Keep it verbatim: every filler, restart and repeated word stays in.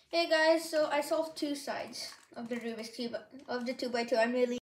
Hey guys, so I solved two sides of the Rubik's Cube of the two by two. I'm really